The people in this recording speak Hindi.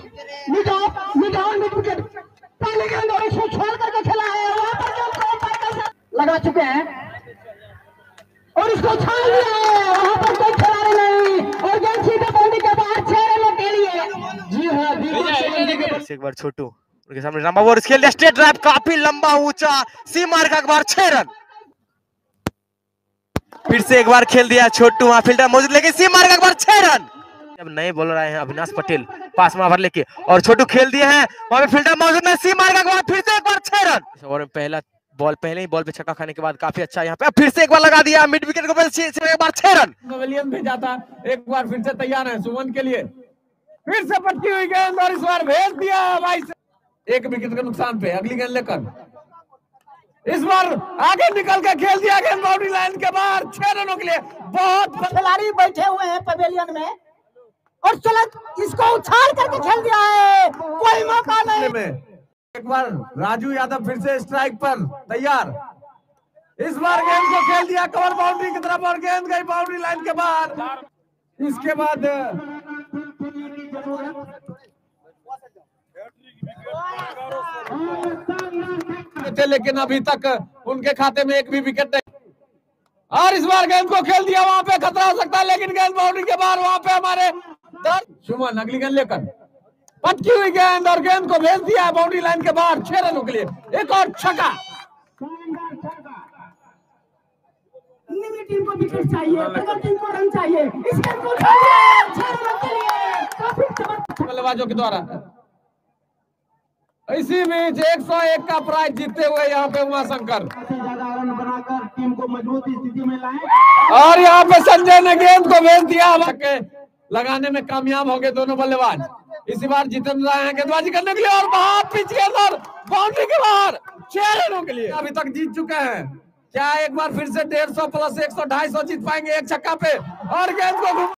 पहले गेंद और इसको छोड़ करके खेला है, वहां पर लगा चुके हैं और इसको छाड़ दिया है, वहां पर कोई खिलाड़ी नहीं और गेंद सीधे बाउंड्री के बाहर 6 रनों के लिए। जी हाँ, एक बार छोटू उनके सामने लंबा ओवर खेल दिया, स्ट्रेट ड्राइव काफी लंबा ऊंचा, सी मार का अखबार 6 रन। फिर से एक बार खेल दिया छोटू, वहां फील्डर मौजूद लेकिन सी मार का अखबार 6 रन। अब नए बॉलर आए हैं अविनाश पटेल, पास में ओवर लेके और छोटू खेल दिए हैं, वहां पे फील्डर मौजूद नहीं, सी मार का अखबार फिर से एक बार 6 रन। और पहला बॉल पहले ही बॉल पे छक्का खाने के बाद काफी अच्छा यहाँ पे फिर से एक बार लगा दिया मिड विकेट को, एक बार 6 रन। पवेलियन भेज जाता, एक बार फिर से तैयार है सुमन के लिए, फिर से पटकी हुई गेंद और इस बार भेज दिया भाई, एक विकेट के नुकसान पे अगली गेंद लेकर इस बार आगे निकल के खेल दिया गेंद बाउंड्री लाइन के बाहर 6 रनों के लिए। बहुत खिलाड़ी बैठे हुए हैं पवेलियन में और चलो इसको उछाल करके खेल दिया है, कोई मौका नहीं में। एक बार राजू यादव फिर से स्ट्राइक पर तैयार, इस बार गेंद को खेल दिया कवर बाउंड्री की तरफ और गेंद गई बाउंड्री लाइन के बाहर। इसके बाद लेकिन अभी तक उनके खाते में एक भी विकेट नहीं और इस बार गेंद को खेल दिया, वहां पे खतरा हो सकता है लेकिन गेंद बाउंड्री के बाहर, वहां पे हमारे सुमन अगली गेंद लेकर पटकी हुई गेंद और गेंद को भेज दिया बाउंड्री लाइन के बाहर 6 रनों के लिए। एक और छक्का, टीम को विकेट चाहिए, टीम को रन चाहिए, इस गेंद को 6 रनों के लिए काफी बल्लेबाजों के द्वारा। इसी बीच 101 का प्राइज जीतते हुए यहाँ पे उमाशंकर बनाकर टीम को मजबूत स्थिति में लाए और यहाँ पे संजय ने गेंद को भेज दिया, लगाने में कामयाब हो गए दोनों बल्लेबाज। इसी बार जितेंद्र आए हैं गेंदबाजी करने के लिए और वहां पिच गेंद और बाउंड्री के बाहर 6 रनों के लिए अभी तक जीत चुके हैं। क्या एक बार फिर से 150 प्लस 100 250 जीत पाएंगे एक छक्का पे और गेंद को